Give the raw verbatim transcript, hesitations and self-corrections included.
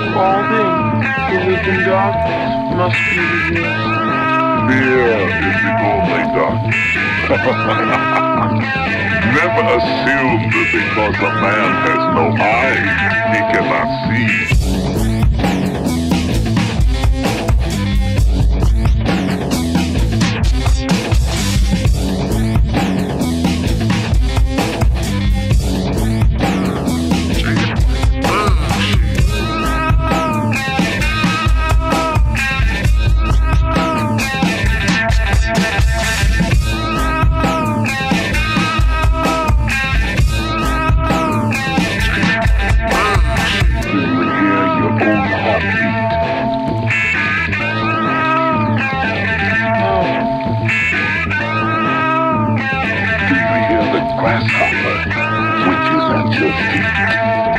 All things who live in darkness must be revealed. Fear is the only darkness. Never assume that because a man has no eyes, he cannot see. Grasshopper, which is at your feet.